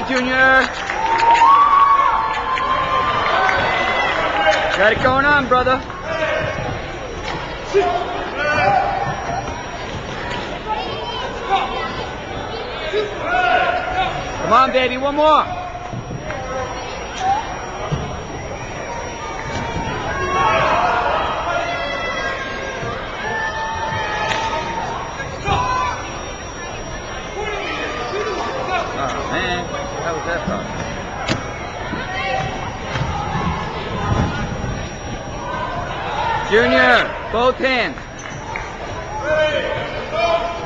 Junior. Got it going on, brother. Come on, baby, one more. Oh, man. How was that from? Junior, both hands.